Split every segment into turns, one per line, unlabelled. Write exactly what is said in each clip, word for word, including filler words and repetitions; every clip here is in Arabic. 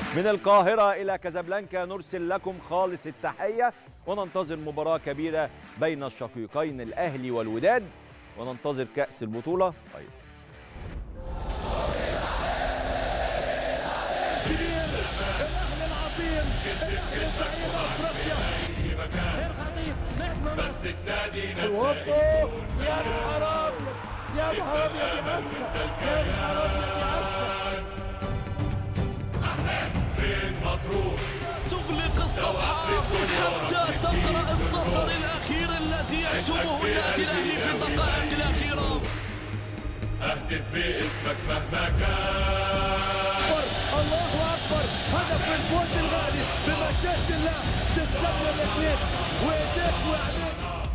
من القاهرة إلى كازابلانكا نرسل لكم خالص التحية وننتظر مباراة كبيرة بين الشقيقين الأهلي والوداد وننتظر كأس البطولة. طيب
الأهلي العظيم الأهلي زعيم أفريقيا
بس النادي
الوقف يا نهار أبيض يا نهار أبيض يا نهار أبيض
فين مطروح
تغلق الصفحة حتى تقرأ السطر الأخير الذي يكتبه النادي الأهلي في الدقائق الأخيرة.
اهتف باسمك مهما كان.
الله أكبر، هدف الفوز الغالي بمشيئة الله. تستمر الاثنين ويديك وعينيك.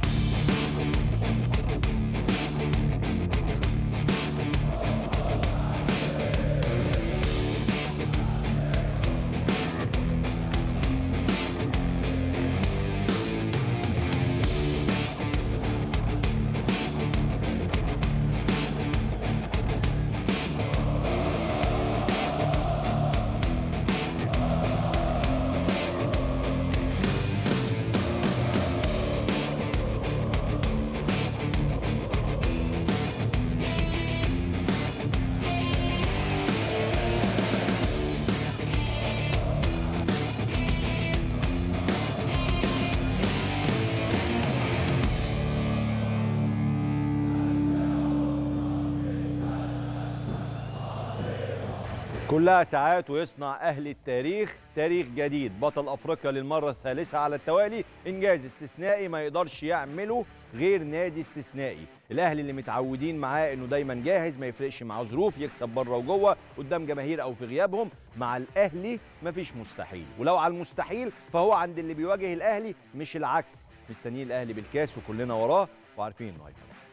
كلها ساعات ويصنع أهلي التاريخ، تاريخ جديد، بطل أفريقيا للمرة الثالثة على التوالي، إنجاز استثنائي ما يقدرش يعمله غير نادي استثنائي. الأهلي اللي متعودين معاه إنه دايما جاهز، ما يفرقش معاه ظروف، يكسب بره وجوه قدام جماهير أو في غيابهم. مع الأهلي مفيش مستحيل، ولو على المستحيل فهو عند اللي بيواجه الأهلي مش العكس. مستنيين الأهلي بالكاس وكلنا وراه وعارفين إنه هيفرق.